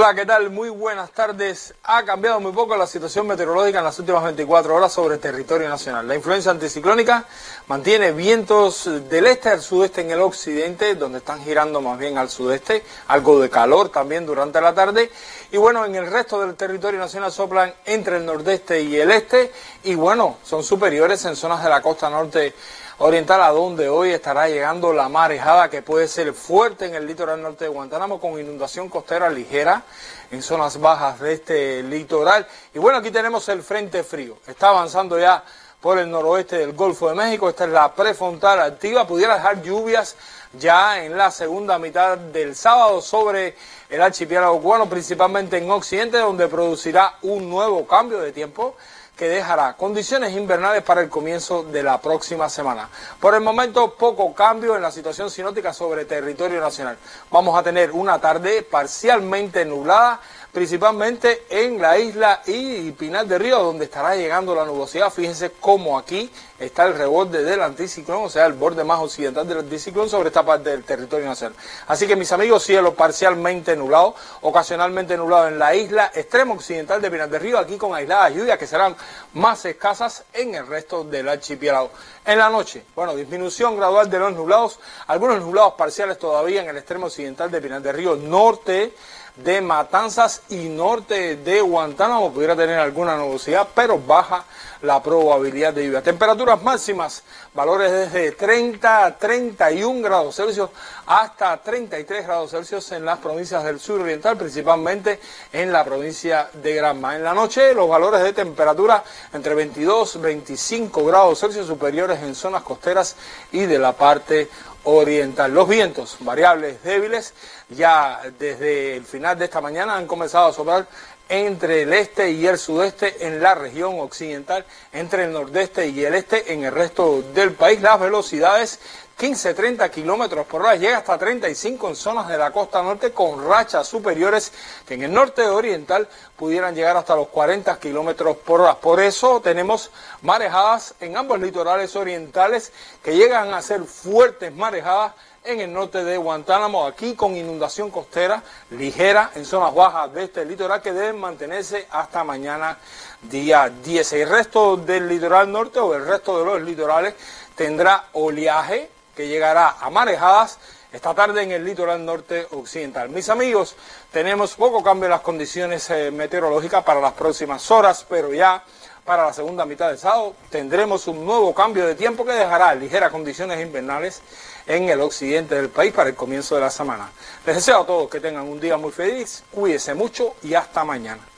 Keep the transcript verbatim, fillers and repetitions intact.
Hola, ¿qué tal? Muy buenas tardes. Ha cambiado muy poco la situación meteorológica en las últimas veinticuatro horas sobre el territorio nacional. La influencia anticiclónica mantiene vientos del este al sudeste en el occidente, donde están girando más bien al sudeste, algo de calor también durante la tarde. Y bueno, en el resto del territorio nacional soplan entre el nordeste y el este, y bueno, son superiores en zonas de la costa norte oriental, a donde hoy estará llegando la marejada, que puede ser fuerte en el litoral norte de Guantánamo, con inundación costera ligera en zonas bajas de este litoral. Y bueno, aquí tenemos el frente frío, está avanzando ya por el noroeste del Golfo de México. Esta es la prefrontal activa, pudiera dejar lluvias ya en la segunda mitad del sábado sobre el archipiélago cubano, principalmente en occidente, donde producirá un nuevo cambio de tiempo que dejará condiciones invernales para el comienzo de la próxima semana. Por el momento, poco cambio en la situación sinóptica sobre territorio nacional. Vamos a tener una tarde parcialmente nublada, principalmente en la isla y Pinar del Río, donde estará llegando la nubosidad. Fíjense cómo aquí está el reborde del anticiclón, o sea, el borde más occidental del anticiclón sobre esta parte del territorio nacional. Así que, mis amigos, cielo parcialmente nublado, ocasionalmente nublado en la isla extremo occidental de Pinar del Río, aquí con aisladas lluvias que serán más escasas en el resto del archipiélago. En la noche, bueno, disminución gradual de los nublados, algunos nublados parciales todavía en el extremo occidental de Pinar del Río, norte de Matanzas y norte de Guantánamo, pudiera tener alguna nubosidad, pero baja la probabilidad de lluvia. Temperaturas máximas, valores desde treinta a treinta y un grados Celsius hasta treinta y tres grados Celsius en las provincias del sur oriental, principalmente en la provincia de Granma. En la noche, los valores de temperatura entre veintidós y veinticinco grados Celsius, superiores en zonas costeras y de la parte oriental. Los vientos variables débiles ya desde el final de esta mañana han comenzado a soplar entre el este y el sudeste en la región occidental, entre el nordeste y el este en el resto del país. Las velocidades quince a treinta kilómetros por hora, llega hasta treinta y cinco en zonas de la costa norte, con rachas superiores que en el norte oriental pudieran llegar hasta los cuarenta kilómetros por hora. Por eso tenemos marejadas en ambos litorales orientales que llegan a ser fuertes marejadas en el norte de Guantánamo, aquí con inundación costera ligera en zonas bajas de este litoral, que deben mantenerse hasta mañana día diez. El resto del litoral norte o el resto de los litorales tendrá oleaje que llegará a marejadas esta tarde en el litoral norte occidental. Mis amigos, tenemos poco cambio en las condiciones eh, meteorológicas para las próximas horas, pero ya para la segunda mitad del sábado tendremos un nuevo cambio de tiempo que dejará ligeras condiciones invernales en el occidente del país para el comienzo de la semana. Les deseo a todos que tengan un día muy feliz, cuídense mucho y hasta mañana.